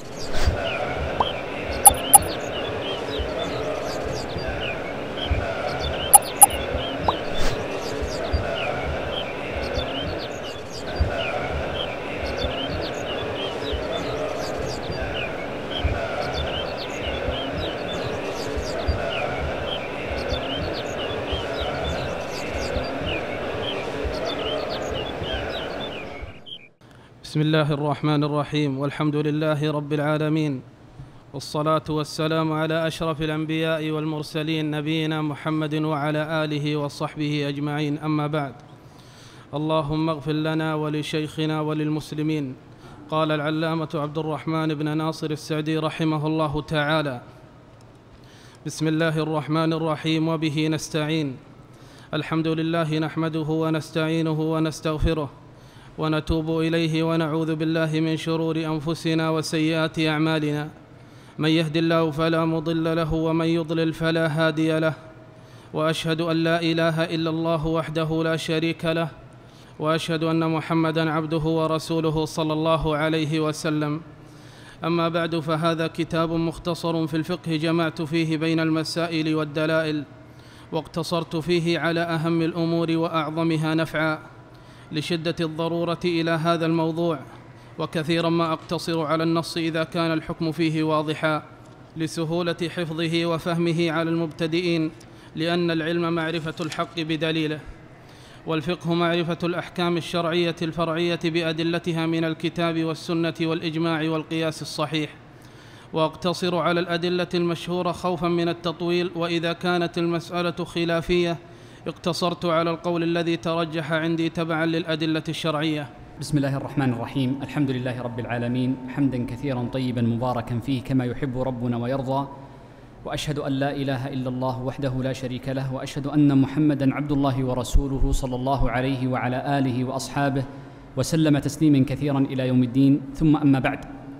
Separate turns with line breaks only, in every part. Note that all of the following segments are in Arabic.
بسم الله الرحمن الرحيم، والحمد لله رب العالمين، والصلاة والسلام على أشرف الأنبياء والمرسلين نبينا محمد وعلى آله وصحبه أجمعين. أما بعد، اللهم اغفر لنا ولشيخنا وللمسلمين. قال العلامة عبد الرحمن بن ناصر السعدي رحمه الله تعالى: بسم الله الرحمن الرحيم، وبه نستعين. الحمد لله نحمده ونستعينه ونستغفره ونتوب إليه ونعوذ بالله من شرور أنفسنا وسيئات أعمالنا. من يهد الله فلا مضل له ومن يضلل فلا هادي له، وأشهد أن لا إله إلا الله وحده لا شريك له، وأشهد أن محمدًا عبده ورسوله صلى الله عليه وسلم. أما بعد، فهذا كتاب مختصر في الفقه جمعت فيه بين المسائل والدلائل، واقتصرت فيه على أهم الأمور وأعظمها نفعًا لشدة الضرورة إلى هذا الموضوع، وكثيرا ما أقتصر على النص إذا كان الحكم فيه واضحا لسهولة حفظه وفهمه على المبتدئين، لأن العلم معرفة الحق بدليله، والفقه معرفة الأحكام الشرعية الفرعية بأدلتها من الكتاب والسنة والإجماع والقياس الصحيح. وأقتصر على الأدلة المشهورة خوفا من التطويل، وإذا كانت المسألة خلافية اقتصرت على القول الذي ترجح عندي تبعا للأدلة الشرعية.
بسم الله الرحمن الرحيم. الحمد لله رب العالمين، حمدا كثيرا طيبا مباركا فيه كما يحب ربنا ويرضى، وأشهد أن لا إله إلا الله وحده لا شريك له، وأشهد أن محمدا عبد الله ورسوله صلى الله عليه وعلى آله وأصحابه وسلم تسليما كثيرا إلى يوم الدين. ثم أما بعد،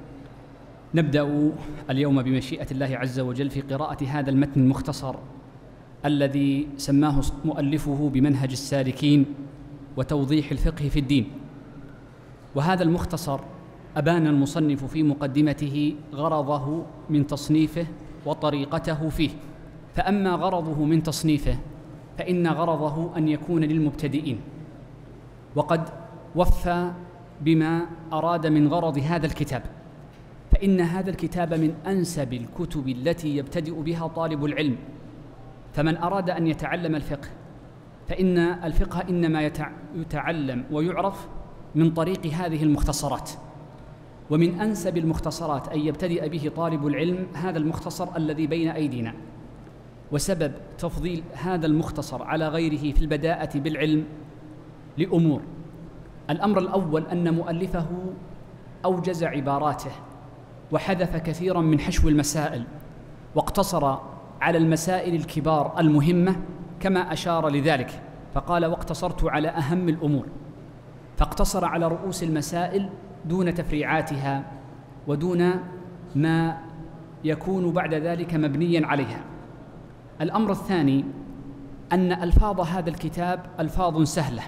نبدأ اليوم بمشيئة الله عز وجل في قراءة هذا المتن المختصر الذي سماه مؤلفه بمنهج السالكين وتوضيح الفقه في الدين. وهذا المختصر أبان المصنف في مقدمته غرضه من تصنيفه وطريقته فيه. فأما غرضه من تصنيفه فإن غرضه أن يكون للمبتدئين، وقد وفى بما أراد من غرض هذا الكتاب، فإن هذا الكتاب من أنسب الكتب التي يبتدئ بها طالب العلم. فمن أراد أن يتعلم الفقه فإن الفقه إنما يتعلم ويعرف من طريق هذه المختصرات، ومن أنسب المختصرات أن يبتدئ به طالب العلم هذا المختصر الذي بين أيدينا. وسبب تفضيل هذا المختصر على غيره في البداءة بالعلم لأمور: الأمر الأول أن مؤلفه أوجز عباراته وحذف كثيرا من حشو المسائل، واقتصر على المسائل الكبار المهمة كما أشار لذلك، فقال: واقتصرت على أهم الأمور، فاقتصر على رؤوس المسائل دون تفريعاتها ودون ما يكون بعد ذلك مبنيا عليها. الأمر الثاني أن ألفاظ هذا الكتاب ألفاظ سهلة،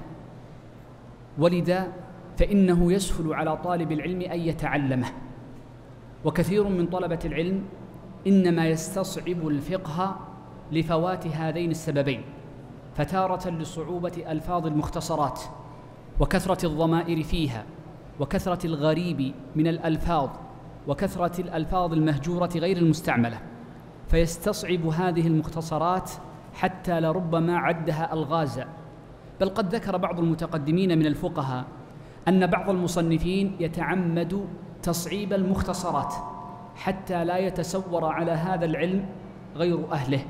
ولذا فإنه يسهل على طالب العلم أن يتعلمه. وكثير من طلبة العلم إنما يستصعب الفقه لفوات هذين السببين: فتارة لصعوبة ألفاظ المختصرات وكثرة الضمائر فيها، وكثرة الغريب من الألفاظ، وكثرة الألفاظ المهجورة غير المستعملة، فيستصعب هذه المختصرات حتى لربما عدها ألغازا. بل قد ذكر بعض المتقدمين من الفقهاء أن بعض المصنفين يتعمد تصعيب المختصرات حتى لا يتسور على هذا العلم غير أهله.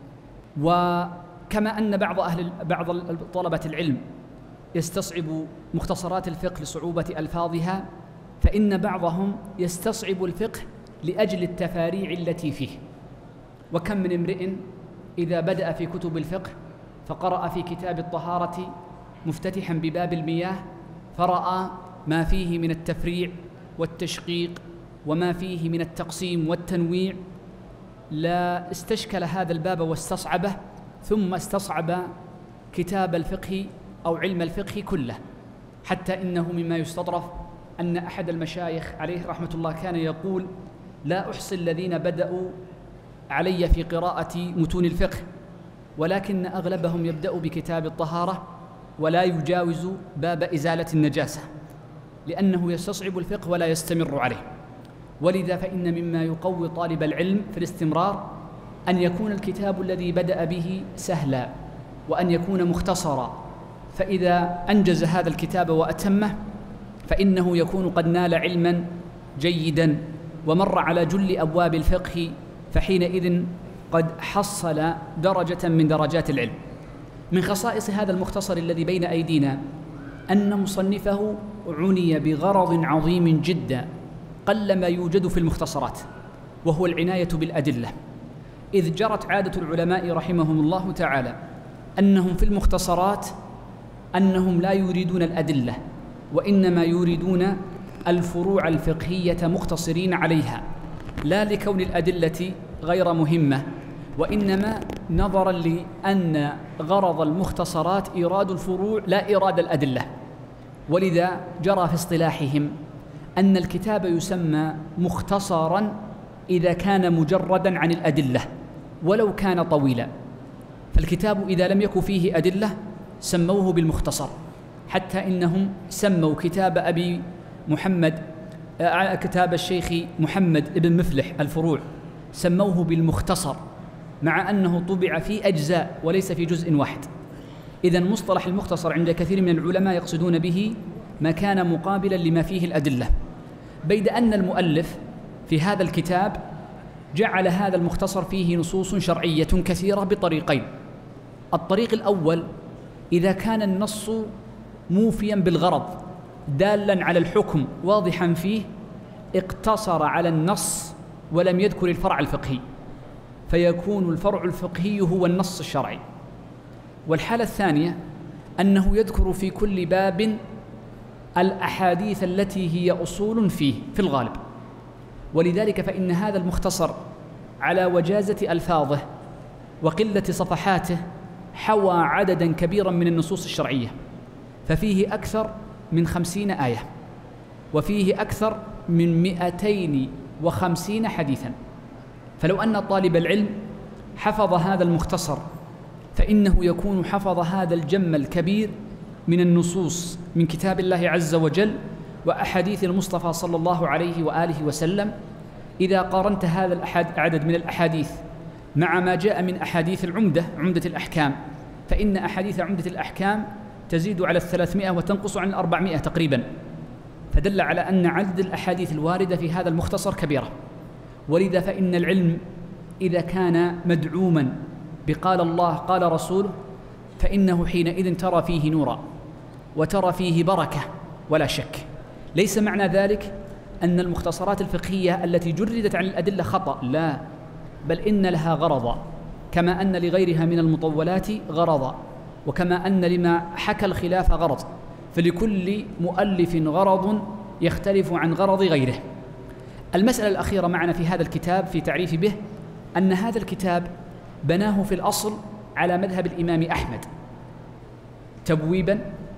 وكما أن بعض طلبة العلم يستصعب مختصرات الفقه لصعوبة ألفاظها، فإن بعضهم يستصعب الفقه لأجل التفاريع التي فيه. وكم من امرئ إذا بدأ في كتب الفقه فقرأ في كتاب الطهارة مفتتحا بباب المياه فرأى ما فيه من التفريع والتشقيق وما فيه من التقسيم والتنويع، لا استشكل هذا الباب واستصعبه، ثم استصعب كتاب الفقه أو علم الفقه كله، حتى إنه مما يستطرف أن أحد المشايخ عليه رحمة الله كان يقول: لا أحصي الذين بدأوا علي في قراءة متون الفقه، ولكن أغلبهم يبدأ بكتاب الطهارة ولا يجاوز باب إزالة النجاسة، لأنه يستصعب الفقه ولا يستمر عليه. ولذا فإن مما يقوي طالب العلم في الاستمرار أن يكون الكتاب الذي بدأ به سهلا، وأن يكون مختصرا، فإذا أنجز هذا الكتاب وأتمه فإنه يكون قد نال علما جيدا ومر على جل أبواب الفقه، فحينئذ قد حصل درجة من درجات العلم. من خصائص هذا المختصر الذي بين أيدينا أن مصنفه عني بغرض عظيم جدا قل ما يوجد في المختصرات، وهو العناية بالأدلة، إذ جرت عادة العلماء رحمهم الله تعالى أنهم في المختصرات أنهم لا يريدون الأدلة، وإنما يريدون الفروع الفقهية مقتصرين عليها، لا لكون الأدلة غير مهمة، وإنما نظراً لأن غرض المختصرات إيراد الفروع لا إيراد الأدلة. ولذا جرى في اصطلاحهم أن الكتاب يسمى مختصراً إذا كان مجرداً عن الأدلة ولو كان طويلاً، فالكتاب إذا لم يكن فيه أدلة سموه بالمختصر، حتى إنهم سموا كتاب أبي محمد كتاب الشيخ محمد ابن مفلح الفروع سموه بالمختصر، مع أنه طبع في أجزاء وليس في جزء واحد. إذن مصطلح المختصر عند كثير من العلماء يقصدون به ما كان مقابلا لما فيه الأدلة، بيد أن المؤلف في هذا الكتاب جعل هذا المختصر فيه نصوص شرعية كثيرة بطريقين. الطريق الأول: إذا كان النص موفيا بالغرض دالا على الحكم واضحا فيه اقتصر على النص ولم يذكر الفرع الفقهي، فيكون الفرع الفقهي هو النص الشرعي. والحالة الثانية أنه يذكر في كل باب الأحاديث التي هي أصول فيه في الغالب، ولذلك فإن هذا المختصر على وجازة ألفاظه وقلة صفحاته حوى عددا كبيرا من النصوص الشرعية، ففيه أكثر من 50 آية، وفيه أكثر من 250 حديثا. فلو أن طالب العلم حفظ هذا المختصر فإنه يكون حفظ هذا الجم الكبير من النصوص من كتاب الله عز وجل وأحاديث المصطفى صلى الله عليه وآله وسلم. إذا قارنت هذا العدد من الأحاديث مع ما جاء من أحاديث عمدة الأحكام، فإن أحاديث عمدة الأحكام تزيد على 300 وتنقص عن 400 تقريبا، فدل على أن عدد الأحاديث الواردة في هذا المختصر كبيرة. ولذا فإن العلم إذا كان مدعوما بقال الله قال رسوله فإنه حينئذ ترى فيه نورا وترى فيه بركة ولا شك. ليس معنى ذلك أن المختصرات الفقهية التي جردت عن الأدلة خطأ، لا، بل إن لها غرضا، كما أن لغيرها من المطولات غرضا، وكما أن لما حكى الخلاف غرض، فلكل مؤلف غرض يختلف عن غرض غيره. المسألة الأخيرة معنا في هذا الكتاب في تعريف به أن هذا الكتاب بناه في الأصل على مذهب الإمام أحمد تبويبا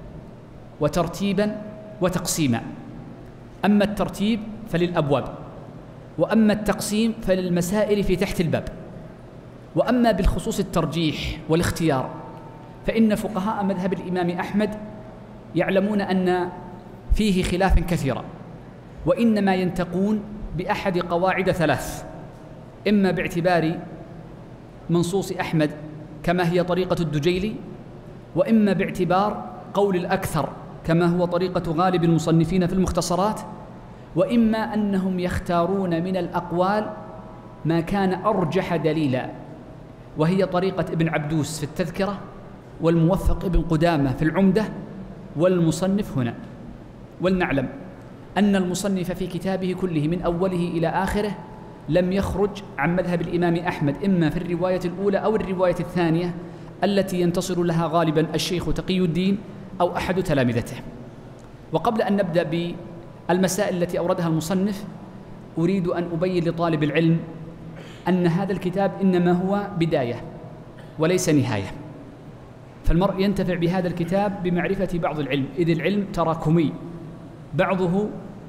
وترتيبا وتقسيما. أما الترتيب فللأبواب، وأما التقسيم فللمسائل في تحت الباب. وأما بالخصوص الترجيح والاختيار فإن فقهاء مذهب الإمام أحمد يعلمون أن فيه خلافا كثيرا، وإنما ينتقون بأحد قواعد 3: إما باعتبار منصوص أحمد كما هي طريقة الدجيلي، وإما باعتبار قول الأكثر كما هو طريقة غالب المصنفين في المختصرات، وإما أنهم يختارون من الأقوال ما كان أرجح دليلا، وهي طريقة ابن عبدوس في التذكرة، والموفق ابن قدامة في العمدة، والمصنف هنا. ولنعلم أن المصنف في كتابه كله من أوله إلى آخره لم يخرج عن مذهب الإمام أحمد، إما في الرواية الأولى أو الرواية الثانية التي ينتصر لها غالبا الشيخ تقي الدين أو أحد تلامذته. وقبل أن نبدأ بالمسائل التي أوردها المصنف أريد أن أبين لطالب العلم أن هذا الكتاب إنما هو بداية وليس نهاية، فالمرء ينتفع بهذا الكتاب بمعرفة بعض العلم، إذ العلم تراكمي، بعضه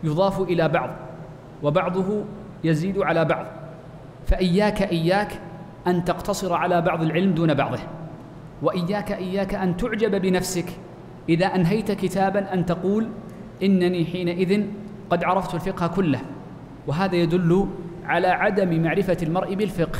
يضاف إلى بعض وبعضه يزيد على بعض، فإياك أن تقتصر على بعض العلم دون بعضه، وإياك أن تعجب بنفسك إذا أنهيت كتابا أن تقول إنني حينئذ قد عرفت الفقه كله، وهذا يدل على عدم معرفة المرء بالفقه.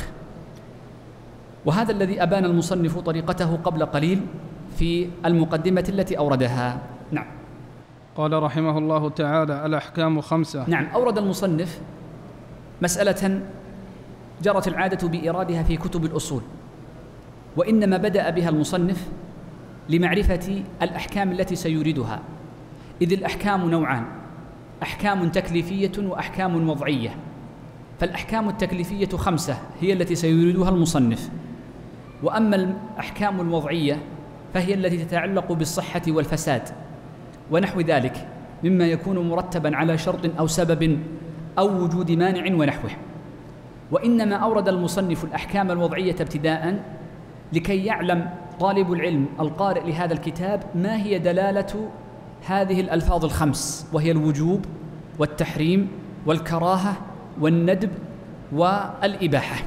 وهذا الذي أبان المصنف طريقته قبل قليل في المقدمة التي أوردها. نعم.
قال رحمه الله تعالى: الأحكام 5.
نعم، أورد المصنف مسألة جرت العادة بإيرادها في كتب الأصول، وإنما بدأ بها المصنف لمعرفة الأحكام التي سيوردها، إذ الأحكام نوعان: أحكام تكليفية وأحكام وضعية. فالأحكام التكليفية 5 هي التي سيوردها المصنف، وأما الأحكام الوضعية فهي التي تتعلق بالصحة والفساد ونحو ذلك مما يكون مرتبا على شرط أو سبب أو وجود مانع ونحوه. وإنما أورد المصنف الأحكام الوضعية ابتداء لكي يعلم طالب العلم القارئ لهذا الكتاب ما هي دلالة هذه الألفاظ 5، وهي الوجوب والتحريم والكراهة والندب والإباحة.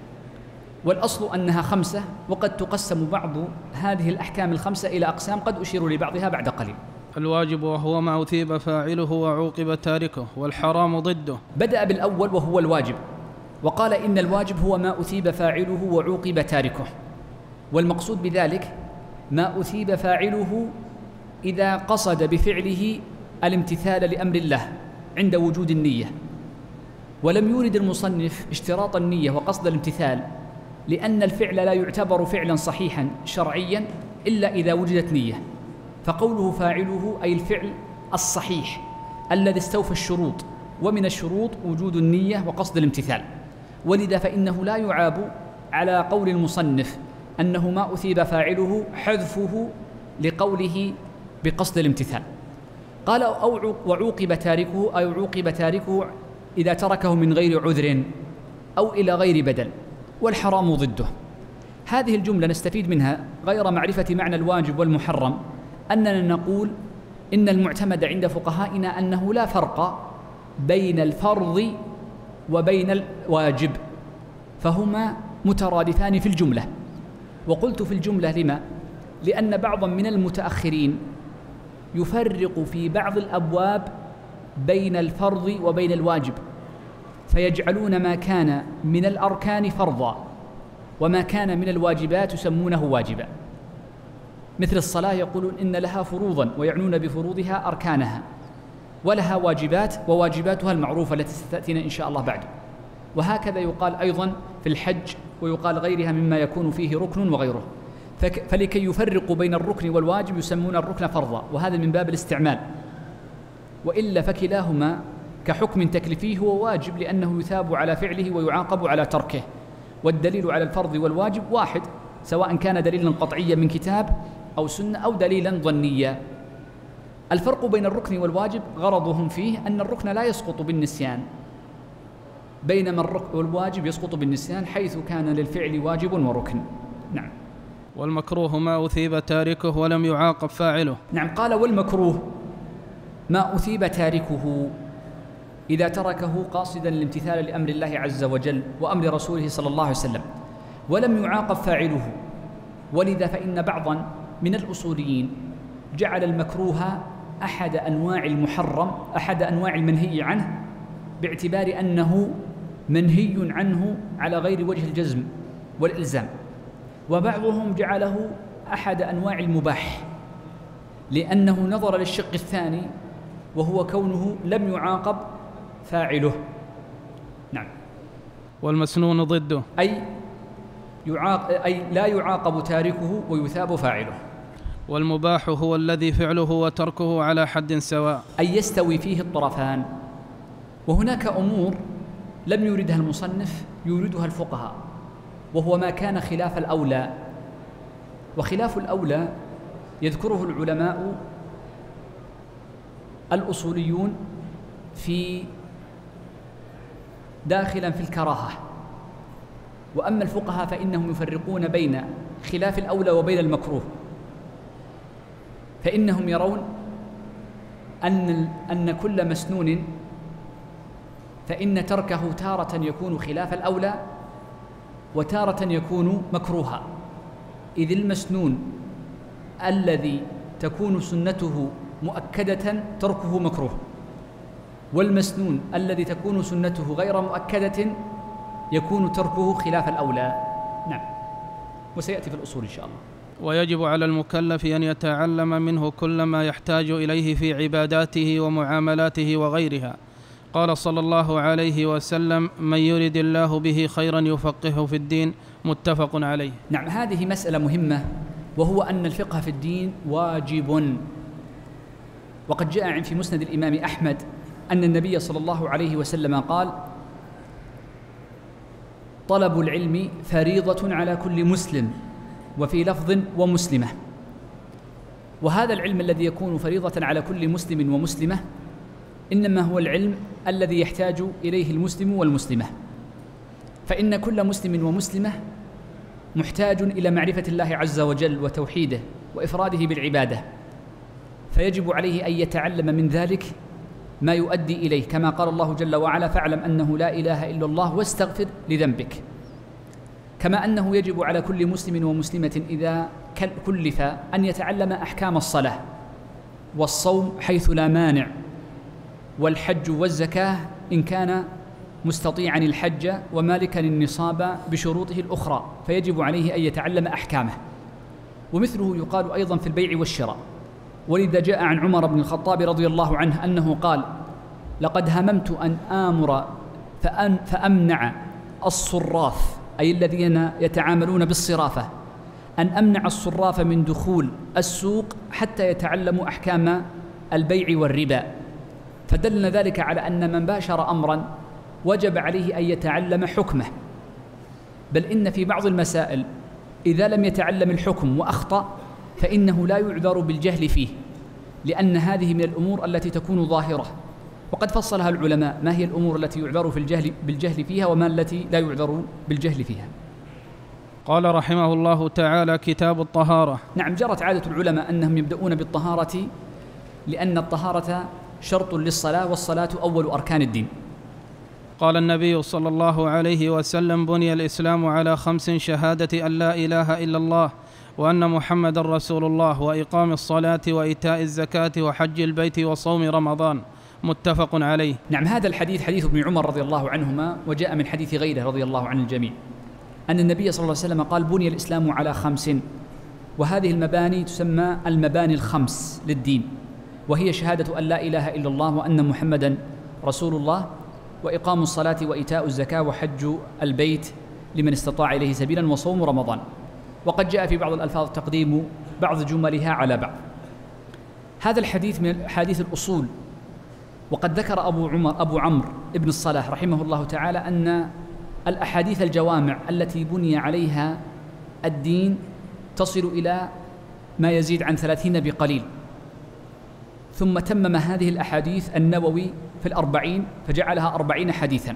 والأصل أنها 5، وقد تقسم بعض هذه الأحكام 5 إلى أقسام قد أشير لبعضها بعد قليل.
الواجب وهو ما أثيب فاعله وعوقب تاركه، والحرام ضده.
بدأ بالأول وهو الواجب، وقال إن الواجب هو ما أثيب فاعله وعوقب تاركه، والمقصود بذلك ما أثيب فاعله إذا قصد بفعله الامتثال لأمر الله عند وجود النية. ولم يورد المصنف اشتراط النية وقصد الامتثال، لأن الفعل لا يعتبر فعلا صحيحا شرعيا إلا إذا وجدت نية، فقوله فاعله أي الفعل الصحيح الذي استوفى الشروط، ومن الشروط وجود النية وقصد الامتثال. ولذا فإنه لا يعاب على قول المصنف أنه ما أثيب فاعله حذفه لقوله بقصد الامتثال. قال وعوقب تاركه أي عوقب تاركه إذا تركه من غير عذر أو إلى غير بدل، والحرام ضده. هذه الجملة نستفيد منها غير معرفة معنى الواجب والمحرم أننا نقول إن المعتمد عند فقهائنا أنه لا فرق بين الفرض وبين الواجب، فهما مترادفان في الجملة. وقلت في الجملة لما؟ لأن بعضا من المتأخرين يفرق في بعض الأبواب بين الفرض وبين الواجب، فيجعلون ما كان من الأركان فرضا وما كان من الواجبات يسمونه واجبا. مثل الصلاة يقولون إن لها فروضا ويعنون بفروضها أركانها، ولها واجبات وواجباتها المعروفة التي ستأتينا إن شاء الله بعد. وهكذا يقال أيضا في الحج، ويقال غيرها مما يكون فيه ركن وغيره. فلكي يفرقوا بين الركن والواجب يسمون الركن فرضا، وهذا من باب الاستعمال، وإلا فكلاهما كحكم تكليفي هو واجب لأنه يثاب على فعله ويعاقب على تركه، والدليل على الفرض والواجب واحد، سواء كان دليلا قطعيا من كتاب أو سنة أو دليلا ظنيا. الفرق بين الركن والواجب غرضهم فيه أن الركن لا يسقط بالنسيان، بينما الواجب يسقط بالنسيان حيث كان للفعل واجب وركن. نعم.
والمكروه ما أثيب تاركه ولم يعاقب فاعله.
نعم، قال والمكروه ما أثيب تاركه إذا تركه قاصدا الامتثال لأمر الله عز وجل وأمر رسوله صلى الله عليه وسلم ولم يعاقب فاعله. ولذا فإن بعضا من الأصوليين جعل المكروه أحد أنواع المحرم، أحد أنواع المنهي عنه، باعتبار أنه منهي عنه على غير وجه الجزم والإلزام. وبعضهم جعله أحد أنواع المباح لأنه نظر للشق الثاني وهو كونه لم يعاقب فاعله. نعم.
والمسنون ضده
أي لا يعاقب تاركه ويثاب فاعله.
والمباح هو الذي فعله وتركه على حد سواء،
أي يستوي فيه الطرفان. وهناك أمور لم يوردها المصنف يوردها الفقهاء، وهو ما كان خلاف الأولى. وخلاف الأولى يذكره العلماء الأصوليون في داخلا في الكراهة، وأما الفقهاء فإنهم يفرقون بين خلاف الأولى وبين المكروه، فإنهم يرون أن كل مسنون فإن تركه تارة يكون خلاف الأولى وتارة يكون مكروها، إذ المسنون الذي تكون سنته مؤكدة تركه مكروه، والمسنون الذي تكون سنته غير مؤكدة يكون تركه خلاف الأولى. نعم، وسيأتي في الأصول إن شاء الله.
ويجب على المكلف أن يتعلم منه كل ما يحتاج إليه في عباداته ومعاملاته وغيرها. قال صلى الله عليه وسلم: من يرد الله به خيرا يفقهه في الدين، متفق عليه.
نعم، هذه مسألة مهمة، وهو أن الفقه في الدين واجب. وقد جاء في مسند الإمام أحمد أن النبي صلى الله عليه وسلم قال: طلب العلم فريضة على كل مسلم، وفي لفظ ومسلمة. وهذا العلم الذي يكون فريضة على كل مسلم ومسلمة إنما هو العلم الذي يحتاج إليه المسلم والمسلمة، فإن كل مسلم ومسلمة محتاج إلى معرفة الله عز وجل وتوحيده وإفراده بالعبادة، فيجب عليه أن يتعلم من ذلك ما يؤدي إليه، كما قال الله جل وعلا: فاعلم أنه لا إله إلا الله واستغفر لذنبك. كما أنه يجب على كل مسلم ومسلمة إذا كلف أن يتعلم أحكام الصلاة والصوم حيث لا مانع، والحج والزكاة إن كان مستطيعا الحج ومالكا النصاب بشروطه الأخرى، فيجب عليه أن يتعلم أحكامه. ومثله يقال أيضا في البيع والشراء، ولذا جاء عن عمر بن الخطاب رضي الله عنه أنه قال: لقد هممت أن آمر فأمنع الصراف، أي الذين يتعاملون بالصرافة، أن أمنع الصراف من دخول السوق حتى يتعلموا أحكام البيع والربا. فدلنا ذلك على أن من باشر أمرا وجب عليه أن يتعلم حكمه، بل إن في بعض المسائل إذا لم يتعلم الحكم وأخطأ فإنه لا يعذر بالجهل فيه، لأن هذه من الأمور التي تكون ظاهرة، وقد فصلها العلماء ما هي الأمور التي يعذر بالجهل فيها وما التي لا يعذر بالجهل فيها.
قال رحمه الله تعالى: كتاب الطهارة.
نعم، جرت عادة العلماء أنهم يبدأون بالطهارة لأن الطهارة شرط للصلاة، والصلاة أول أركان الدين.
قال النبي صلى الله عليه وسلم: بني الإسلام على 5: شهادة أن لا إله إلا الله وأن محمدا رسول الله، وإقام الصلاة وإيتاء الزكاة وحج البيت وصوم رمضان، متفق عليه.
نعم، هذا الحديث حديث ابن عمر رضي الله عنهما، وجاء من حديث غيره رضي الله عن الجميع أن النبي صلى الله عليه وسلم قال: بني الإسلام على 5، وهذه المباني تسمى المباني ال5 للدين، وهي شهادة أن لا إله إلا الله وأن محمدا رسول الله، وإقام الصلاة وإيتاء الزكاة وحج البيت لمن استطاع إليه سبيلا، وصوم رمضان. وقد جاء في بعض الألفاظ تقديم بعض جملها على بعض. هذا الحديث من حديث الأصول. وقد ذكر أبو عمرو ابن الصلاح رحمه الله تعالى أن الأحاديث الجوامع التي بني عليها الدين تصل إلى ما يزيد عن 30 بقليل، ثم تمم هذه الأحاديث النووي في 40 فجعلها 40 حديثا.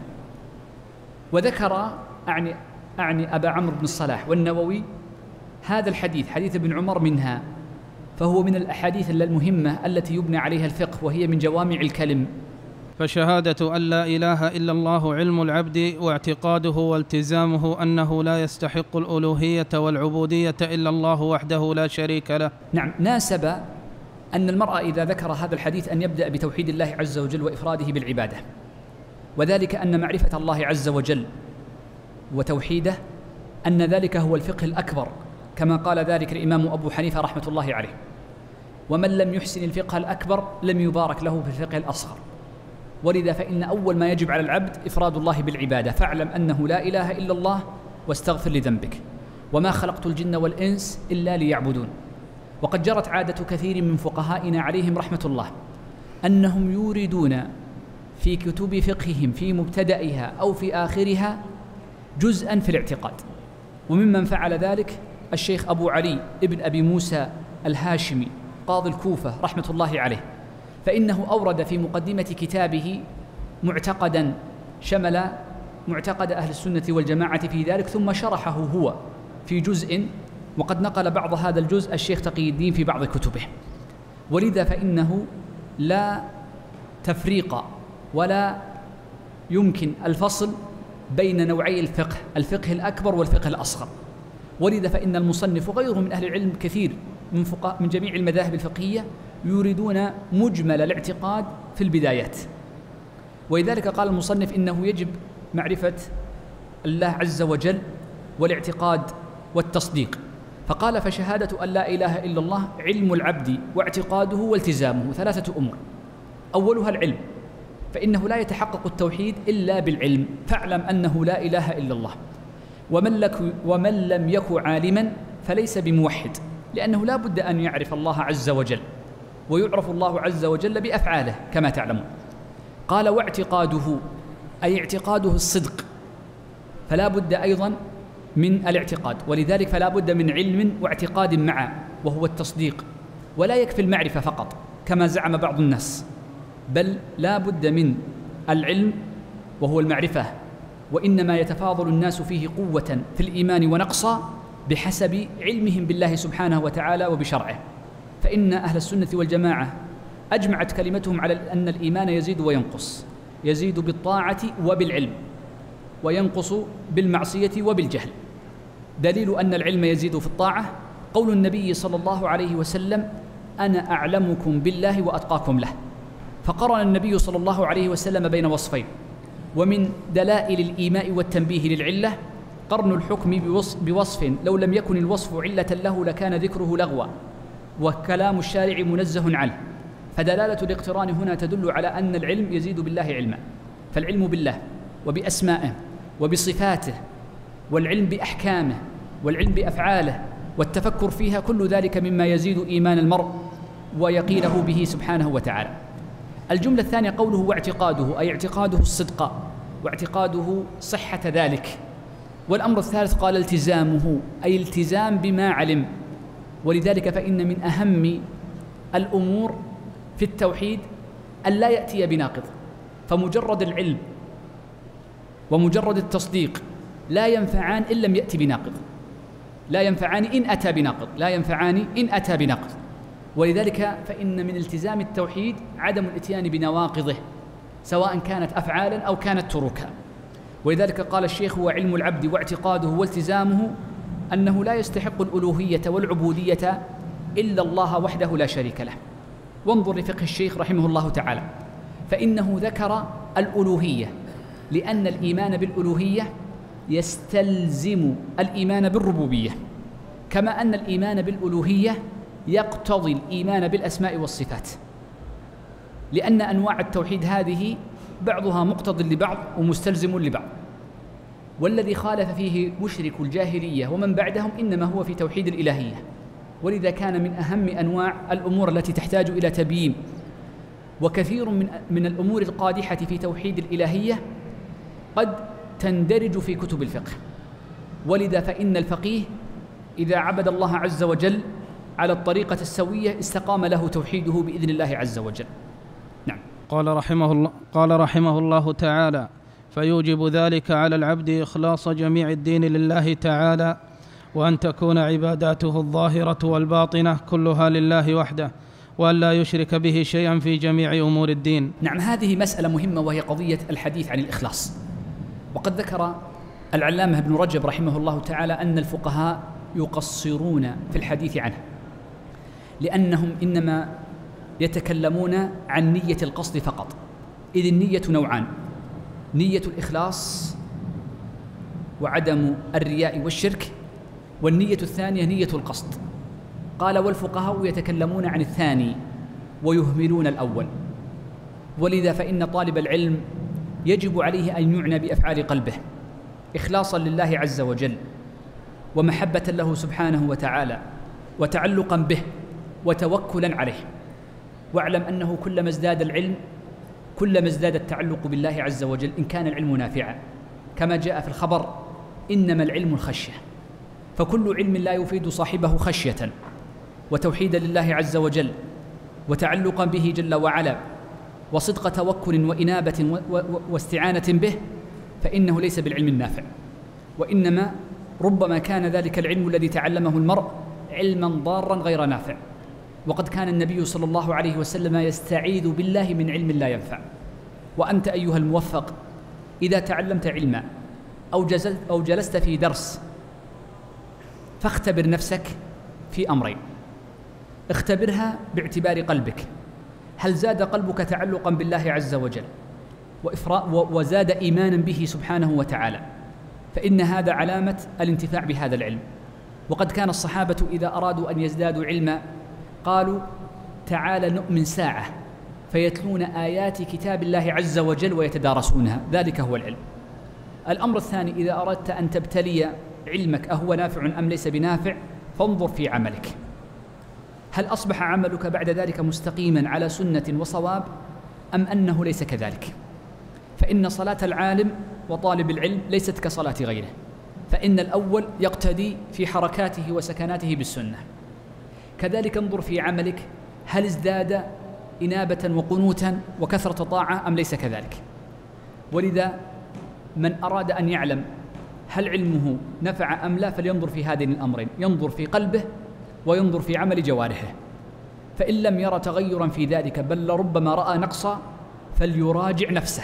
وذكر أعني أبا عمرو بن الصلاح والنووي هذا الحديث حديث ابن عمر منها، فهو من الأحاديث المهمة التي يبنى عليها الفقه، وهي من جوامع الكلم.
فشهادة أن لا إله إلا الله علم العبد، واعتقاده والتزامه أنه لا يستحق الألوهية والعبودية إلا الله وحده لا شريك له.
نعم، ناسب أن المرء إذا ذكر هذا الحديث أن يبدأ بتوحيد الله عز وجل وإفراده بالعبادة، وذلك أن معرفة الله عز وجل وتوحيده أن ذلك هو الفقه الأكبر، كما قال ذلك الإمام أبو حنيفة رحمة الله عليه: ومن لم يحسن الفقه الأكبر لم يبارك له في الفقه الأصغر. ولذا فإن أول ما يجب على العبد إفراد الله بالعبادة، فاعلم أنه لا إله إلا الله واستغفر لذنبك، وما خلقت الجن والإنس إلا ليعبدون. وقد جرت عادة كثير من فقهائنا عليهم رحمة الله أنهم يوردون في كتب فقههم في مبتدئها أو في آخرها جزءا في الاعتقاد، وممن فعل ذلك الشيخ أبو علي ابن أبي موسى الهاشمي قاضي الكوفة رحمة الله عليه، فإنه أورد في مقدمة كتابه معتقدا شمل معتقد أهل السنة والجماعة في ذلك، ثم شرحه هو في جزء، وقد نقل بعض هذا الجزء الشيخ تقي الدين في بعض كتبه. ولذا فإنه لا تفريق ولا يمكن الفصل بين نوعي الفقه، الفقه الأكبر والفقه الأصغر. ولذا فإن المصنف وغيره من أهل العلم كثير من جميع المذاهب الفقهية يريدون مجمل الاعتقاد في البدايات. ولذلك قال المصنف إنه يجب معرفة الله عز وجل والاعتقاد والتصديق، فقال: فشهادة أن لا إله إلا الله علم العبد واعتقاده والتزامه، 3 أمور. أولها العلم، فإنه لا يتحقق التوحيد إلا بالعلم، فاعلم أنه لا إله إلا الله. ومن لم يكن عالما فليس بموحد، لأنه لا بد أن يعرف الله عز وجل، ويعرف الله عز وجل بأفعاله كما تعلمون. قال: واعتقاده، أي اعتقاده الصدق، فلا بد أيضا من الاعتقاد، ولذلك فلا بد من علم واعتقاد معا، وهو التصديق. ولا يكفي المعرفة فقط كما زعم بعض الناس، بل لا بد من العلم وهو المعرفة، وإنما يتفاضل الناس فيه قوة في الإيمان ونقصا بحسب علمهم بالله سبحانه وتعالى وبشرعه. فإن أهل السنة والجماعة أجمعت كلمتهم على أن الإيمان يزيد وينقص، يزيد بالطاعة وبالعلم، وينقص بالمعصية وبالجهل. دليل أن العلم يزيد في الطاعة قول النبي صلى الله عليه وسلم: أنا أعلمكم بالله وأتقاكم له. فقرن النبي صلى الله عليه وسلم بين وصفين، ومن دلائل الإيماء والتنبيه للعلة قرن الحكم بوصف لو لم يكن الوصف علة له لكان ذكره لغوا، وكلام الشارع منزه عنه. فدلالة الاقتران هنا تدل على أن العلم يزيد بالله علما، فالعلم بالله وبأسمائه وبصفاته، والعلم بأحكامه، والعلم بأفعاله، والتفكر فيها، كل ذلك مما يزيد إيمان المرء ويقينه به سبحانه وتعالى. الجملة الثانية قوله واعتقاده، أي اعتقاده الصدق واعتقاده صحة ذلك. والأمر الثالث قال التزامه، أي التزام بما علم. ولذلك فإن من أهم الأمور في التوحيد أن لا يأتي بناقض، فمجرد العلم ومجرد التصديق لا ينفعان إن لم يأتي بناقض، لا ينفعان إن أتى بناقض، لا ينفعان إن أتى بناقض. ولذلك فإن من التزام التوحيد عدم الإتيان بنواقضه، سواء كانت أفعالا أو كانت تروكا. ولذلك قال الشيخ: هو علم العبد واعتقاده والتزامه أنه لا يستحق الألوهية والعبودية إلا الله وحده لا شريك له. وانظر لفقه الشيخ رحمه الله تعالى، فإنه ذكر الألوهية لأن الإيمان بالألوهية يستلزم الإيمان بالربوبية، كما أن الإيمان بالألوهية يقتضي الإيمان بالأسماء والصفات، لأن أنواع التوحيد هذه بعضها مقتض لبعض ومستلزم لبعض. والذي خالف فيه مشرك الجاهلية ومن بعدهم إنما هو في توحيد الإلهية. ولذا كان من أهم أنواع الأمور التي تحتاج إلى تبيين. وكثير من الأمور القادحة في توحيد الإلهية قد تندرج في كتب الفقه. ولذا فإن الفقيه إذا عبد الله عز وجل على الطريقة السوية استقام له توحيده بإذن الله عز وجل. نعم.
قال رحمه الله تعالى: فيوجب ذلك على العبد إخلاص جميع الدين لله تعالى، وأن تكون عباداته الظاهرة والباطنة كلها لله وحده، وأن لا يشرك به شيئا في جميع أمور الدين.
نعم، هذه مسألة مهمة، وهي قضية الحديث عن الإخلاص. وقد ذكر العلامة ابن رجب رحمه الله تعالى أن الفقهاء يقصرون في الحديث عنه، لأنهم إنما يتكلمون عن نية القصد فقط، إذ النية نوعان: نية الإخلاص وعدم الرياء والشرك، والنية الثانية نية القصد. قال: والفقهاء يتكلمون عن الثاني ويهملون الأول. ولذا فإن طالب العلم يجب عليه أن يعنى بأفعال قلبه إخلاصا لله عز وجل، ومحبة له سبحانه وتعالى، وتعلقا به، وتوكلا عليه. واعلم أنه كلما ازداد العلم كلما ازداد التعلق بالله عز وجل، إن كان العلم نافعا، كما جاء في الخبر: إنما العلم الخشية. فكل علم لا يفيد صاحبه خشية وتوحيدا لله عز وجل وتعلقا به جل وعلا وصدق توكل وإنابة واستعانة به، فإنه ليس بالعلم النافع، وإنما ربما كان ذلك العلم الذي تعلمه المرء علما ضارا غير نافع. وقد كان النبي صلى الله عليه وسلم يستعيذ بالله من علم لا ينفع. وأنت أيها الموفق إذا تعلمت علما أو جلست في درس فاختبر نفسك في أمرين. اختبرها باعتبار قلبك، هل زاد قلبك تعلقا بالله عز وجل وزاد إيمانا به سبحانه وتعالى، فإن هذا علامة الانتفاع بهذا العلم. وقد كان الصحابة إذا أرادوا أن يزدادوا علما قالوا تعال نؤمن ساعة، فيتلون آيات كتاب الله عز وجل ويتدارسونها، ذلك هو العلم. الأمر الثاني، إذا أردت أن تبتلي علمك أهو نافع أم ليس بنافع، فانظر في عملك، هل أصبح عملك بعد ذلك مستقيما على سنة وصواب أم أنه ليس كذلك؟ فإن صلاة العالم وطالب العلم ليست كصلاة غيره، فإن الأول يقتدي في حركاته وسكناته بالسنة. كذلك انظر في عملك، هل ازداد إنابة وقنوتا وكثرة طاعة أم ليس كذلك؟ ولذا من أراد أن يعلم هل علمه نفع أم لا فلينظر في هذين الأمرين، ينظر في قلبه وينظر في عمل جوارحه، فإن لم يرى تغيرا في ذلك بل ربما رأى نقصا فليراجع نفسه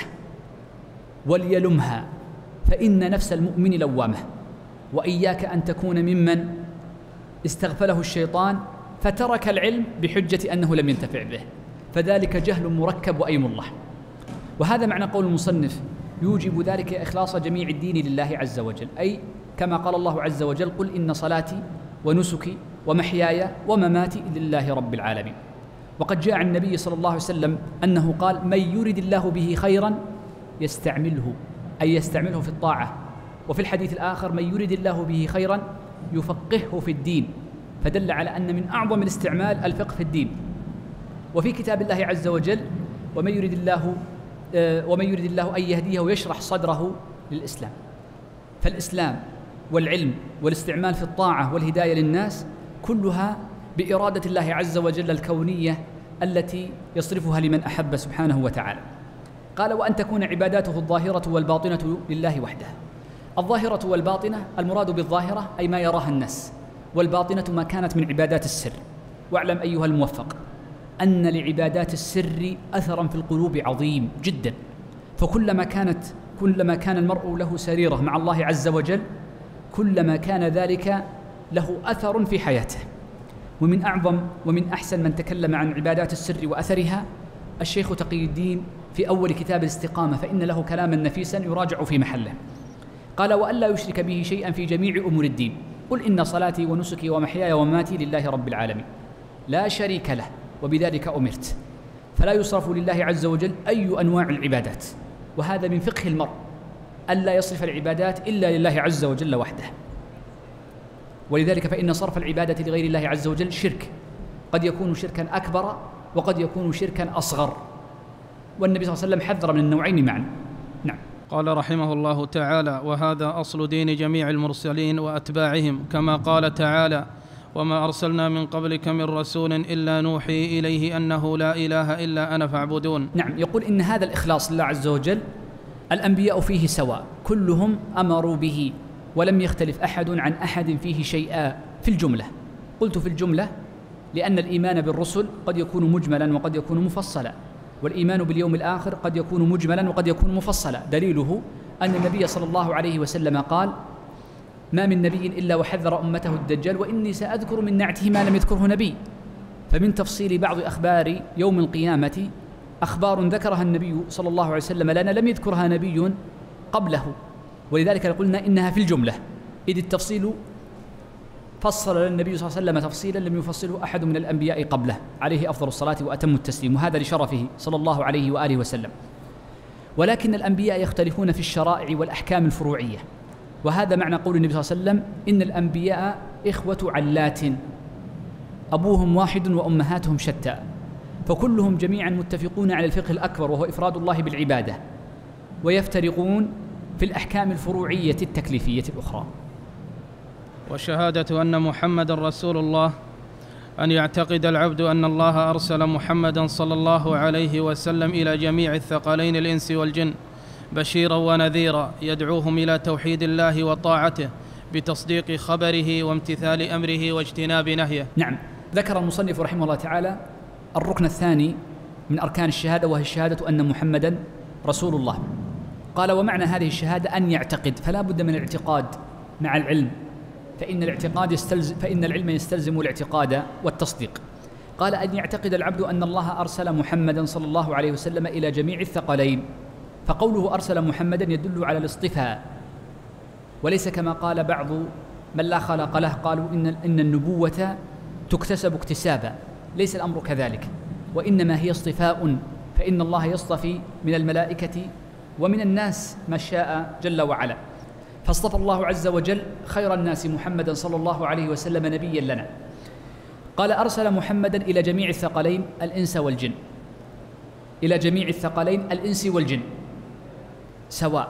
وليلمها، فإن نفس المؤمن لوامة. وإياك أن تكون ممن استغفله الشيطان فترك العلم بحجة أنه لم ينتفع به، فذلك جهل مركب وأيم الله. وهذا معنى قول المصنف يوجب ذلك إخلاص جميع الدين لله عز وجل، أي كما قال الله عز وجل قل إن صلاتي ونسكي ومحياي ومماتي لله رب العالمين. وقد جاء عن النبي صلى الله عليه وسلم أنه قال من يرد الله به خيرا يستعمله، أي يستعمله في الطاعة. وفي الحديث الآخر من يرد الله به خيرا يفقهه في الدين، فدل على أن من أعظم الاستعمال الفقه في الدين. وفي كتاب الله عز وجل ومن يرد الله أن يهديه ويشرح صدره للإسلام. فالإسلام والعلم والاستعمال في الطاعة والهداية للناس كلها بإرادة الله عز وجل الكونية التي يصرفها لمن أحب سبحانه وتعالى. قال وأن تكون عباداته الظاهرة والباطنة لله وحده. الظاهرة والباطنة، المراد بالظاهرة أي ما يراها الناس، والباطنة ما كانت من عبادات السر. واعلم أيها الموفق أن لعبادات السر أثرا في القلوب عظيم جدا، فكلما كان المرء له سريرة مع الله عز وجل كلما كان ذلك له أثر في حياته. ومن أعظم ومن أحسن من تكلم عن عبادات السر وأثرها الشيخ تقي الدين في أول كتاب الاستقامة، فإن له كلاما نفيسا يراجع في محله. قال وألا يشرك به شيئا في جميع أمور الدين، قل إن صلاتي ونسكي ومحياي ومماتي لله رب العالمين لا شريك له وبذلك أمرت. فلا يصرف لله عز وجل أي أنواع العبادات، وهذا من فقه المرء ألا يصرف العبادات إلا لله عز وجل وحده. ولذلك فإن صرف العبادة لغير الله عز وجل شرك، قد يكون شركا أكبر وقد يكون شركا أصغر، والنبي صلى الله عليه وسلم حذر من النوعين معا. نعم.
قال رحمه الله تعالى وهذا أصل دين جميع المرسلين وأتباعهم، كما قال تعالى وما أرسلنا من قبلك من رسول إلا نوحي إليه أنه لا إله إلا أنا فاعبدون.
نعم، يقول إن هذا الإخلاص لله عز وجل الأنبياء فيه سواء، كلهم أمروا به ولم يختلف أحد عن أحد فيه شيئا في الجملة. قلت في الجملة لأن الإيمان بالرسل قد يكون مجملا وقد يكون مفصلا، والإيمان باليوم الآخر قد يكون مجملا وقد يكون مفصلا. دليله أن النبي صلى الله عليه وسلم قال ما من نبي إلا وحذر أمته الدجال وإني سأذكر من نعته ما لم يذكره نبي. فمن تفصيل بعض أخبار يوم القيامة أخبار ذكرها النبي صلى الله عليه وسلم لنا لم يذكرها نبي قبله، ولذلك قلنا إنها في الجملة، إذ التفصيل فصل النبي صلى الله عليه وسلم تفصيلا لم يفصله أحد من الأنبياء قبله عليه أفضل الصلاة وأتم التسليم، وهذا لشرفه صلى الله عليه وآله وسلم. ولكن الأنبياء يختلفون في الشرائع والأحكام الفروعية، وهذا معنى قول النبي صلى الله عليه وسلم إن الأنبياء إخوة علات أبوهم واحد وأمهاتهم شتى، فكلهم جميعا متفقون على الفقه الأكبر وهو إفراد الله بالعبادة، ويفترقون في الأحكام الفروعية التكليفية الأخرى.
وشهادة أن محمد رسول الله أن يعتقد العبد أن الله أرسل محمدا صلى الله عليه وسلم إلى جميع الثقلين الإنس والجن بشيرا ونذيرا يدعوهم إلى توحيد الله وطاعته بتصديق خبره وامتثال أمره واجتناب نهيه.
نعم، ذكر المصنف رحمه الله تعالى الركن الثاني من أركان الشهادة، وهي الشهادة أن محمدًا رسول الله. قال: ومعنى هذه الشهادة أن يعتقد، فلا بد من الاعتقاد مع العلم، فإن العلم يستلزم الاعتقاد والتصديق. قال: أن يعتقد العبد أن الله أرسل محمدًا صلى الله عليه وسلم إلى جميع الثقلين، فقوله أرسل محمدًا يدل على الاصطفاء، وليس كما قال بعض من لا خلق له، قالوا إن النبوة تكتسب اكتسابا. ليس الأمر كذلك، وإنما هي اصطفاء، فإن الله يصطفي من الملائكة ومن الناس ما شاء جل وعلا، فاصطفى الله عز وجل خير الناس محمدا صلى الله عليه وسلم نبيا لنا. قال: أرسل محمدا إلى جميع الثقلين الإنس والجن، إلى جميع الثقلين الإنس والجن سواء،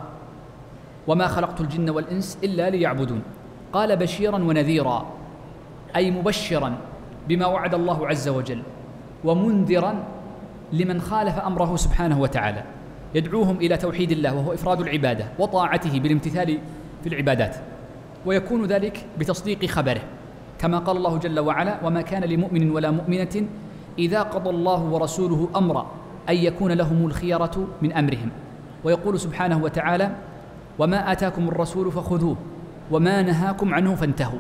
وما خلقت الجن والإنس إلا ليعبدون. قال: بشيرا ونذيرا، أي مبشرا بما وعد الله عز وجل، ومنذرا لمن خالف أمره سبحانه وتعالى، يدعوهم إلى توحيد الله وهو إفراد العبادة وطاعته بالامتثال في العبادات، ويكون ذلك بتصديق خبره، كما قال الله جل وعلا: وما كان لمؤمن ولا مؤمنة إذا قضى الله ورسوله أمرا أن يكون لهم الخيرة من أمرهم. ويقول سبحانه وتعالى: وما آتاكم الرسول فخذوه وما نهاكم عنه فانتهوا.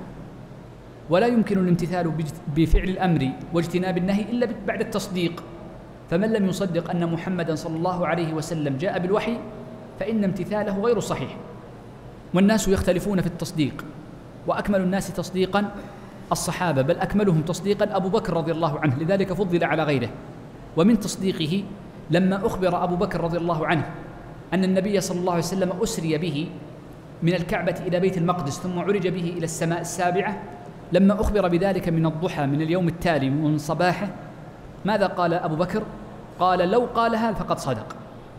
ولا يمكن الامتثال بفعل الأمر واجتناب النهي إلا بعد التصديق، فمن لم يصدق أن محمدا صلى الله عليه وسلم جاء بالوحي فإن امتثاله غير صحيح. والناس يختلفون في التصديق، وأكمل الناس تصديقا الصحابة، بل أكملهم تصديقا أبو بكر رضي الله عنه، لذلك فضل على غيره. ومن تصديقه لما أخبر أبو بكر رضي الله عنه أن النبي صلى الله عليه وسلم أسري به من الكعبة إلى بيت المقدس ثم عرج به إلى السماء السابعة، لما أخبر بذلك من الضحى من اليوم التالي من صباحه، ماذا قال أبو بكر؟ قال: لو قالها فقد صدق.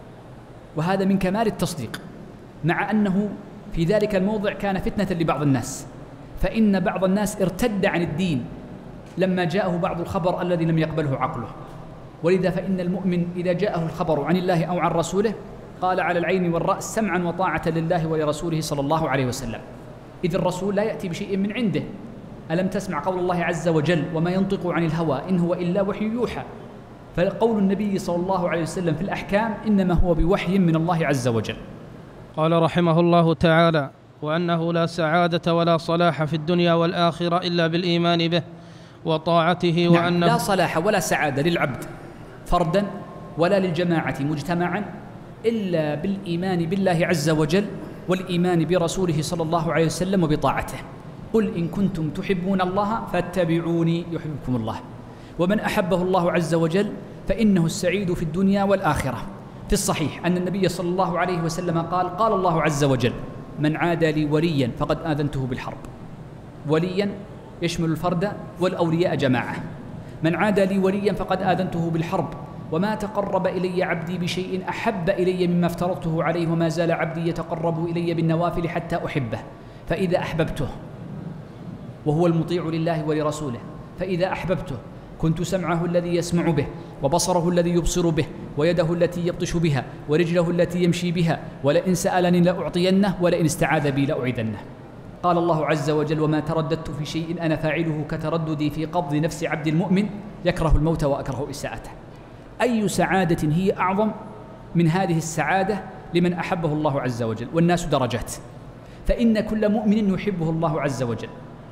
وهذا من كمال التصديق، مع أنه في ذلك الموضع كان فتنة لبعض الناس، فإن بعض الناس ارتد عن الدين لما جاءه بعض الخبر الذي لم يقبله عقله. ولذا فإن المؤمن إذا جاءه الخبر عن الله أو عن رسوله قال على العين والرأس سمعا وطاعة لله ولرسوله صلى الله عليه وسلم، إذ الرسول لا يأتي بشيء من عنده. ألم تسمع قول الله عز وجل: وما ينطق عن الهوى إن هو إلا وحي يوحى. فقول النبي صلى الله عليه وسلم في الأحكام إنما هو بوحي من الله عز وجل.
قال رحمه الله تعالى: وأنه لا سعادة ولا صلاح في الدنيا والآخرة إلا بالإيمان به وطاعته.
نعم،
وأنه
لا صلاح ولا سعادة للعبد فردا ولا للجماعة مجتمعا إلا بالإيمان بالله عز وجل والإيمان برسوله صلى الله عليه وسلم وبطاعته. قل إن كنتم تحبون الله فاتبعوني يحببكم الله. ومن أحبه الله عز وجل فإنه السعيد في الدنيا والآخرة. في الصحيح أن النبي صلى الله عليه وسلم قال: قال الله عز وجل: من عادى لي وليا فقد آذنته بالحرب. وليا يشمل الفرد والأولياء جماعة. من عادى لي وليا فقد آذنته بالحرب، وما تقرب إلي عبدي بشيء أحب إلي مما افترضته عليه، وما زال عبدي يتقرب إلي بالنوافل حتى أحبه، فإذا أحببته، وهو المطيع لله ولرسوله، فإذا أحببته كنت سمعه الذي يسمع به، وبصره الذي يبصر به، ويده التي يبطش بها، ورجله التي يمشي بها، ولئن سألني لأعطينه، ولئن استعاذ بي لأعيذنه. قال الله عز وجل: وما ترددت في شيء أنا فاعله كترددي في قبض نفس عبد المؤمن يكره الموت وأكره إساءته. أي سعادة هي أعظم من هذه السعادة لمن أحبه الله عز وجل؟ والناس درجات، فإن كل مؤمن يحبه الله عز وجل،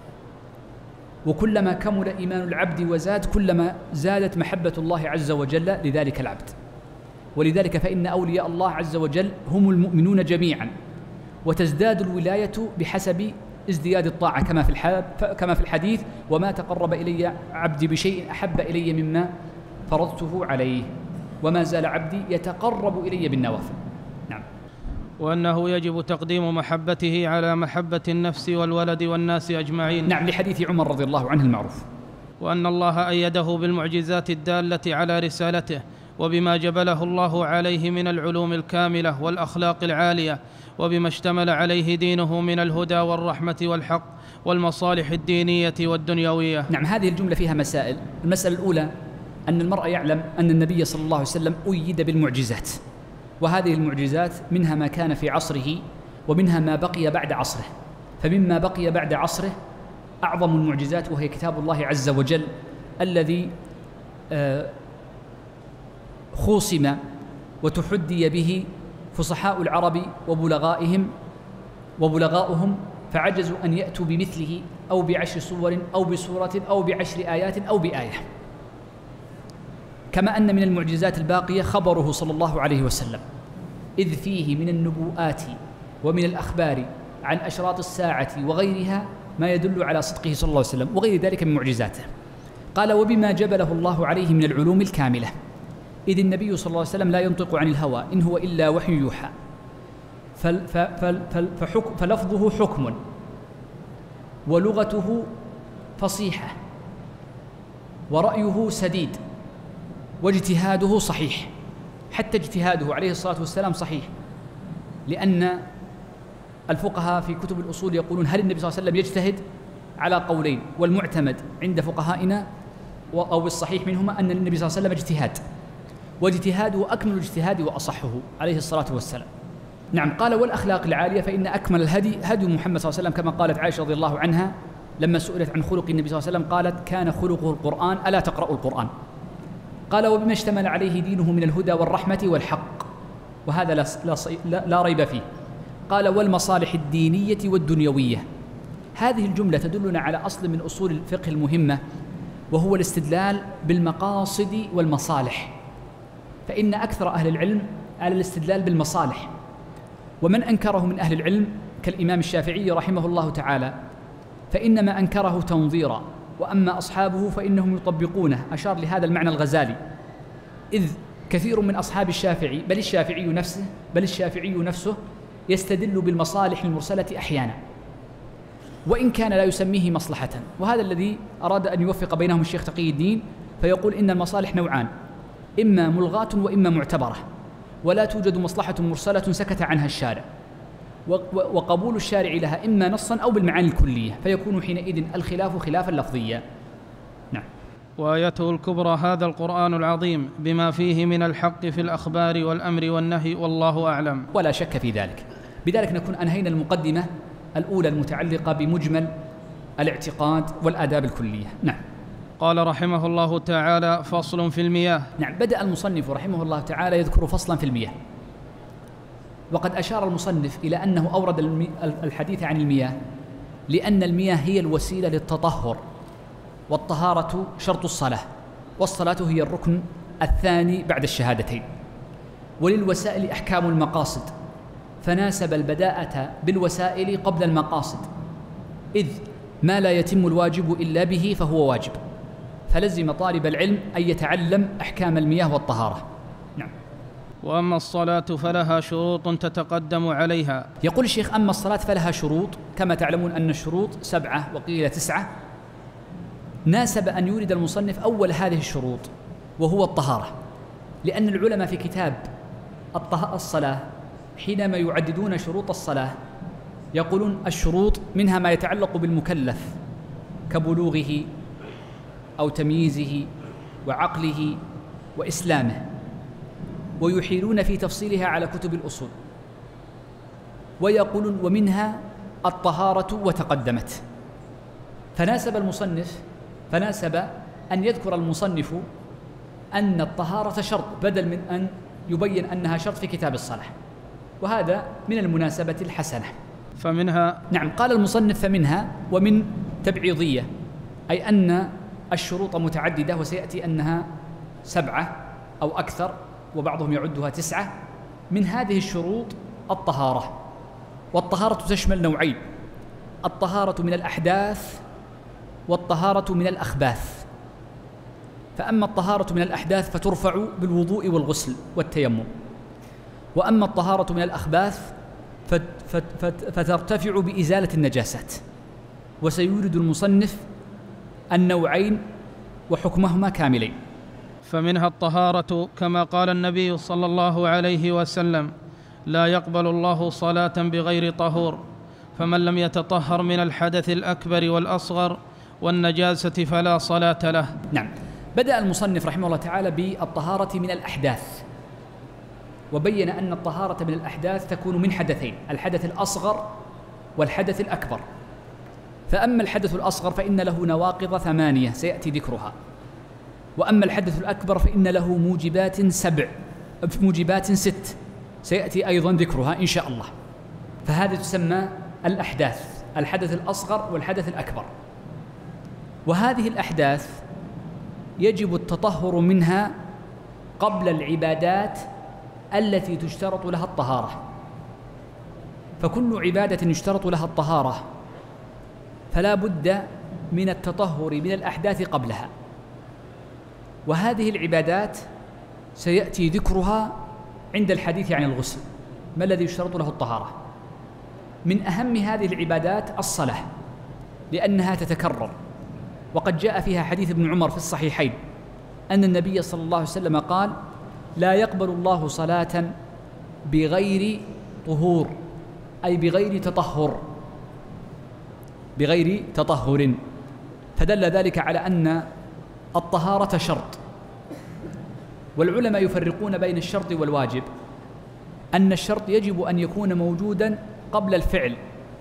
وكلما كمل إيمان العبد وزاد كلما زادت محبة الله عز وجل لذلك العبد. ولذلك فإن أولياء الله عز وجل هم المؤمنون جميعا، وتزداد الولاية بحسب ازدياد الطاعة، كما في الحديث: وما تقرب إلي عبدي بشيء أحب إلي مما فرضته عليه، وما زال عبدي يتقرب إلي بالنوافل. نعم.
وأنه يجب تقديم محبته على محبة النفس والولد والناس أجمعين.
نعم، لحديث عمر رضي الله عنه المعروف.
وأن الله أيده بالمعجزات الدالة على رسالته، وبما جبله الله عليه من العلوم الكاملة والأخلاق العالية، وبما اشتمل عليه دينه من الهدى والرحمة والحق والمصالح الدينية والدنيوية.
نعم، هذه الجملة فيها مسائل. المسألة الأولى أن المرء يعلم أن النبي صلى الله عليه وسلم أيد بالمعجزات، وهذه المعجزات منها ما كان في عصره ومنها ما بقي بعد عصره. فمما بقي بعد عصره أعظم المعجزات وهي كتاب الله عز وجل الذي خوصم وتحدي به فصحاء العرب وبلغاؤهم فعجزوا أن يأتوا بمثله أو ب10 صور أو بسورة أو ب10 آيات أو بآية. كما أن من المعجزات الباقية خبره صلى الله عليه وسلم، إذ فيه من النبوءات ومن الأخبار عن أشراط الساعة وغيرها ما يدل على صدقه صلى الله عليه وسلم وغير ذلك من معجزاته. قال: وبما جبله الله عليه من العلوم الكاملة، إذ النبي صلى الله عليه وسلم لا ينطق عن الهوى إن هو إلا وحي يوحى، فلفظه حكم، ولغته فصيحة، ورأيه سديد، واجتهاده صحيح. حتى اجتهاده عليه الصلاة والسلام صحيح، لأن الفقهاء في كتب الأصول يقولون هل النبي صلى الله عليه وسلم يجتهد؟ على قولين، والمعتمد عند فقهائنا أو الصحيح منهما أن النبي صلى الله عليه وسلم اجتهاد، واجتهاده أكمل الاجتهاد وأصحه عليه الصلاة والسلام. نعم. قال: والأخلاق العالية، فإن أكمل الهدي هدي محمد صلى الله عليه وسلم، كما قالت عائشة رضي الله عنها لما سئلت عن خلق النبي صلى الله عليه وسلم قالت: كان خلقه القرآن ألا تقرأوا القرآن. قال: وبما اشتمل عليه دينه من الهدى والرحمة والحق، وهذا لا ريب فيه. قال: والمصالح الدينية والدنيوية. هذه الجملة تدلنا على أصل من أصول الفقه المهمة، وهو الاستدلال بالمقاصد والمصالح، فإن أكثر أهل العلم على الاستدلال بالمصالح، ومن أنكره من أهل العلم كالإمام الشافعي رحمه الله تعالى فإنما أنكره تنظيرا، وأما أصحابه فإنهم يطبقونه. أشار لهذا المعنى الغزالي، إذ كثير من أصحاب الشافعي بل الشافعي نفسه يستدل بالمصالح المرسلة أحيانا، وإن كان لا يسميه مصلحة. وهذا الذي أراد أن يوفق بينهم الشيخ تقي الدين، فيقول إن المصالح نوعان، إما ملغاة وإما معتبرة، ولا توجد مصلحة مرسلة سكت عنها الشارع، وقبول الشارع لها إما نصا أو بالمعاني الكلية، فيكون حينئذ الخلاف خلافا لفظيا. نعم.
وآيته الكبرى هذا القرآن العظيم بما فيه من الحق في الأخبار والأمر والنهي، والله أعلم.
ولا شك في ذلك. بذلك نكون أنهينا المقدمة الأولى المتعلقة بمجمل الاعتقاد والآداب الكلية. نعم.
قال رحمه الله تعالى: فصل في المياه.
نعم. بدأ المصنف رحمه الله تعالى يذكر فصلا في المياه، وقد أشار المصنف إلى أنه أورد الحديث عن المياه لأن المياه هي الوسيلة للتطهر، والطهارة شرط الصلاة، والصلاة هي الركن الثاني بعد الشهادتين. وللوسائل أحكام المقاصد، فناسب البداءة بالوسائل قبل المقاصد، إذ ما لا يتم الواجب إلا به فهو واجب، فلزم طالب العلم أن يتعلم أحكام المياه والطهارة. نعم.
وأما الصلاة فلها شروط تتقدم عليها.
يقول الشيخ: أما الصلاة فلها شروط، كما تعلمون أن الشروط 7 وقيل 9، ناسب أن يورد المصنف أول هذه الشروط وهو الطهارة، لأن العلماء في كتاب الصلاة حينما يعددون شروط الصلاة يقولون الشروط منها ما يتعلق بالمكلف كبلوغه أو تمييزه وعقله وإسلامه، ويحيلون في تفصيلها على كتب الأصول، ويقولون ومنها الطهارة وتقدمت. فناسب أن يذكر المصنف أن الطهارة شرط بدل من أن يبين أنها شرط في كتاب الصلاة، وهذا من المناسبة الحسنة.
فمنها.
نعم. قال المصنف: فمنها، ومن تبعيضية، أي أن الشروط متعددة، وسيأتي أنها 7 أو أكثر، وبعضهم يعدها 9. من هذه الشروط الطهارة، والطهارة تشمل نوعين: الطهارة من الأحداث والطهارة من الأخباث. فأما الطهارة من الأحداث فترفع بالوضوء والغسل والتيمم، وأما الطهارة من الأخباث فترتفع بإزالة النجاسات. وسيورد المصنف النوعين وحكمهما كاملين.
فمنها الطهارة كما قال النبي صلى الله عليه وسلم: لا يقبل الله صلاة بغير طهور، فمن لم يتطهر من الحدث الأكبر والأصغر والنجاسة فلا صلاة له.
نعم. بدأ المصنف رحمه الله تعالى بالطهارة من الأحداث، وبين أن الطهارة من الأحداث تكون من حدثين: الحدث الأصغر والحدث الأكبر. فأما الحدث الأصغر فإن له نواقض 8 سيأتي ذكرها، وأما الحدث الأكبر فإن له موجبات 6 سيأتي أيضا ذكرها إن شاء الله. فهذه تسمى الأحداث، الحدث الأصغر والحدث الأكبر. وهذه الأحداث يجب التطهر منها قبل العبادات التي تشترط لها الطهارة. فكل عبادة يشترط لها الطهارة فلا بد من التطهر من الأحداث قبلها، وهذه العبادات سيأتي ذكرها عند الحديث عن الغسل، ما الذي يشترط له الطهارة. من أهم هذه العبادات الصلاة، لأنها تتكرر، وقد جاء فيها حديث ابن عمر في الصحيحين أن النبي صلى الله عليه وسلم قال: لا يقبل الله صلاة بغير طهور، أي بغير تطهر، فدل ذلك على أن الطهارة شرط. والعلماء يفرقون بين الشرط والواجب، أن الشرط يجب أن يكون موجودا قبل الفعل،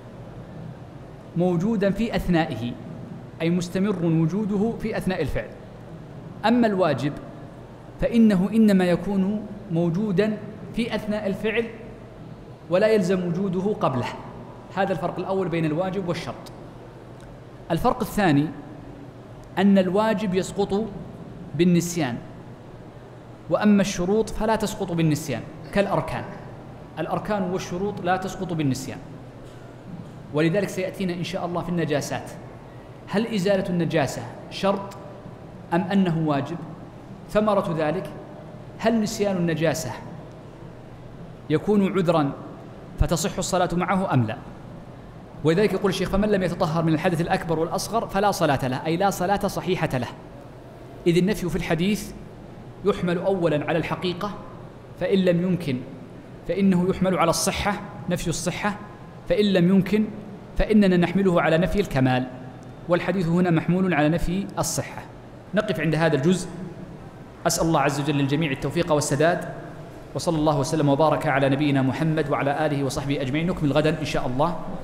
موجودا في أثنائه، أي مستمر وجوده في أثناء الفعل. أما الواجب فإنه إنما يكون موجودا في أثناء الفعل ولا يلزم وجوده قبله. هذا الفرق الأول بين الواجب والشرط. الفرق الثاني أن الواجب يسقط بالنسيان، وأما الشروط فلا تسقط بالنسيان كالأركان. الأركان والشروط لا تسقط بالنسيان. ولذلك سيأتينا إن شاء الله في النجاسات، هل إزالة النجاسة شرط أم أنه واجب؟ ثمرة ذلك، هل نسيان النجاسة يكون عذرا فتصح الصلاة معه أم لا؟ ولذلك يقول الشيخ: فمن لم يتطهر من الحدث الأكبر والأصغر فلا صلاة له، أي لا صلاة صحيحة له. إذ النفي في الحديث يحمل أولا على الحقيقة، فإن لم يمكن فإنه يحمل على الصحة، نفي الصحة، فإن لم يمكن فإننا نحمله على نفي الكمال، والحديث هنا محمول على نفي الصحة. نقف عند هذا الجزء. أسأل الله عز وجل للجميع التوفيق والسداد، وصلى الله وسلم وبارك على نبينا محمد وعلى آله وصحبه أجمعين. نكمل غدا إن شاء الله.